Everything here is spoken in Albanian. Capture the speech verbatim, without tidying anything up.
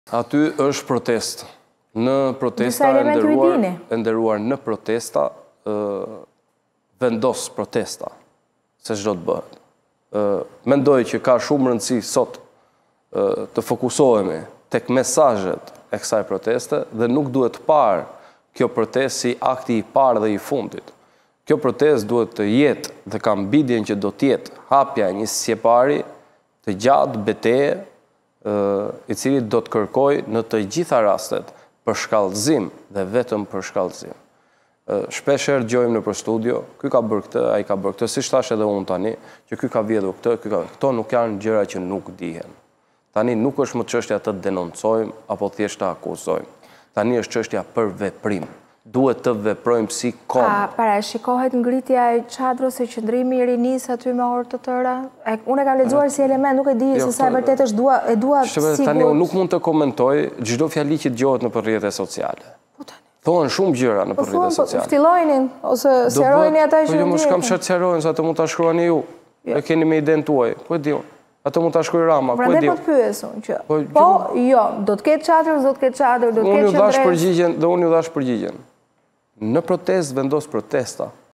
Aty është protest. Në protesta e nderuar në protesta, vendos protesta, se çdo të bëhet. Mendoj që ka shumë rëndësi sot të fokusohemi tek mesazhet e kësaj proteste dhe nuk duhet parë kjo protestë si akti i parë dhe i fundit. Kjo protestë duhet të jetë dhe ka mbidhjen që do të jetë hapja e një sqepari të gjatë betejë i cili do të kërkoj në të gjitha rastet për shkallëzim dhe vetëm për shkallëzim. Shpesher gjojmë në për studio, ky ka bërë këtë, ai ka bërë këtë, si thash edhe unë tani, që ky ka vjedhur këtë, ky ka... Këto nuk janë gjëra që nuk dihen. Tani nuk është më çështja të denoncojmë apo thjesht të akuzojmë. Tani është çështja për veprim. Duhet të veprojmë si kom. A parashikohet ngritja e çadrës e qëndrimi i rinis aty me orë të tëra? Unë e kam lexuar si element, nuk e di se sa e vërtet është, dua e dua sigurt. Tani unë nuk mund të komentoj çdo fjali që dëgohet në rrjetet sociale. Thonë shumë gjëra në rrjetet sociale. Ftillojnin ose sqarojini ata që po jo më shkam çfarë sqarojnë, sa të mund ta shkruani ju. E keni me iden tuaj. Po e di unë. Atë mund ta shkruaj Rama, po e di. Prandaj po të pyes unë që. Po jo, do të ketë çadër, do të ketë çadër, do të ketë qendrë. Unë ju dash përgjigjen, dhe unë ju dash përgjigjen. Në protestë vendos protesta.